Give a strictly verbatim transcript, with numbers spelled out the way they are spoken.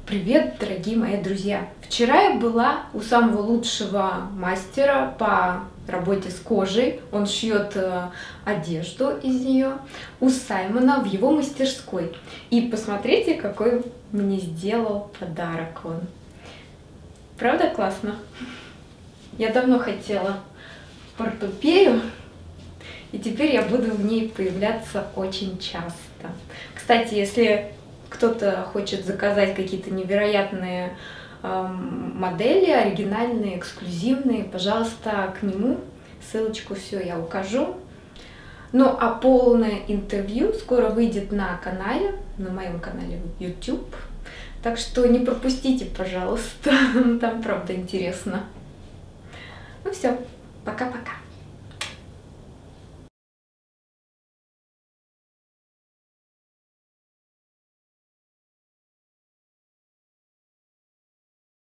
Привет, дорогие мои друзья! Вчера я была у самого лучшего мастера по работе с кожей. Он шьет одежду из нее. У Саймона в его мастерской. И посмотрите, какой мне сделал подарок он. Правда классно? Я давно хотела портупею, и теперь я буду в ней появляться очень часто. Кстати, если кто-то хочет заказать какие-то невероятные э, модели, оригинальные, эксклюзивные, пожалуйста, к нему. Ссылочку все я укажу. Ну а полное интервью скоро выйдет на канале, на моем канале YouTube. Так что не пропустите, пожалуйста. Там правда интересно. Ну все, пока-пока.